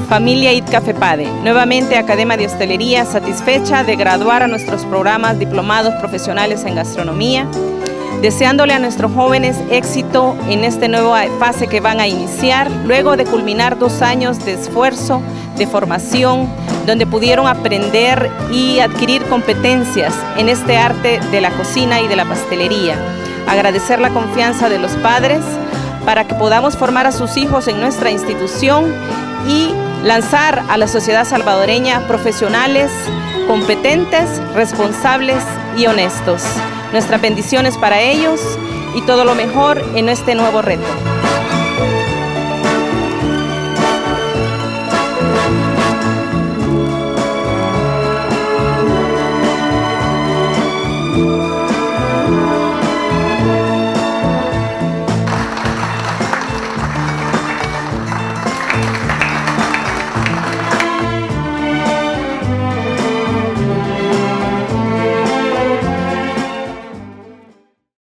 Familia ITCA FEPADE, nuevamente Academia de Hostelería, satisfecha de graduar a nuestros programas diplomados profesionales en gastronomía, deseándole a nuestros jóvenes éxito en esta nueva fase que van a iniciar, luego de culminar 2 años de esfuerzo, de formación, donde pudieron aprender y adquirir competencias en este arte de la cocina y de la pastelería. Agradecer la confianza de los padres para que podamos formar a sus hijos en nuestra institución y lanzar a la sociedad salvadoreña profesionales, competentes, responsables y honestos. Nuestras bendiciones para ellos y todo lo mejor en este nuevo reto.